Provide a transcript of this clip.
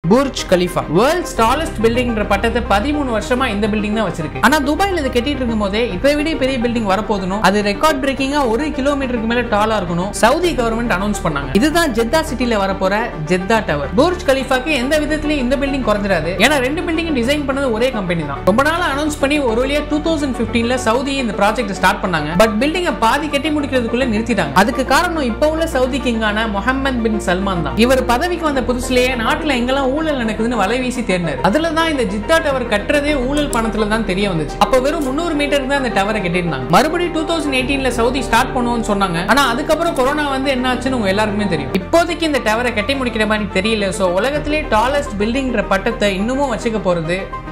Burj Khalifa world's tallest பில்டிங்ன்ற பட்டத்தை 13 வருஷமா இந்த பில்டிங் தான் வச்சிருக்கு. ஆனா துபாயில இது கட்டிட்டு இருக்கும் போதே இப்ப விட பெரிய பில்டிங் வரப்போதும், அது ரெக்கார்ட் பிரேக்கிங்கா 1 கிலோமீட்டருக்கு மேல டாலா இருக்கணும் சவுதி கவர்மெண்ட் அனௌன்ஸ் பண்ணாங்க. இதுதான் ஜெத்தா சிட்டில வரப்போற ஜெத்தா டவர். புர்ஜ் கலிஃபாக்கு எந்த விதத்திலயும் இந்த பில்டிங் குறைஞ்சிராது. ஏன்னா ரெண்டு பில்டிங் டிசைன் பண்ணது ஒரே கம்பெனி தான். ரொம்ப நாளா அனௌன்ஸ் பண்ணி ஒரு வழியா 2015ல சவுதி இந்த ப்ராஜெக்ட் ஸ்டார்ட் பண்ணாங்க. பட் பில்டிங்கை பாதி கட்டி முடிக்கிறதுக்குள்ள நிறுத்திட்டாங்க. அதுக்கு காரணம் இப்ப உள்ள சவுதி கிங்கான முஹம்மது பின் சல்மான் தான். இவர் பதவிக்கு வந்த புதுசுலயே நாட்டுல எங்கெல்லாம் ஊழல் நடக்குதுன்னு வலை வீசி தேடினார். அதுல தான் இந்த ஜித்தா டவர் கட்டுறதே ஊழல் பணத்துல தான் தெரிய வந்துச்சு. அப்ப வெறும் 300 மீட்டருக்கு தான் அந்த டவரை கட்டிருந்தாங்க. மறுபடியும் 2018ல சவுதி ஸ்டார்ட் பண்ணுவோம்னு சொன்னாங்க. ஆனா அதுக்கப்புறம் கொரோனா வந்து என்ன ஆச்சுன்னு உங்க எல்லாருக்குமே தெரியும். இப்போதைக்கு இந்த டவரை கட்டி முடிக்கிற மாதிரி தெரியல. சோ உலகத்திலே டாலஸ்ட் பில்டிங்ன்ற பட்டத்தை இன்னமும் வச்சுக்க போறது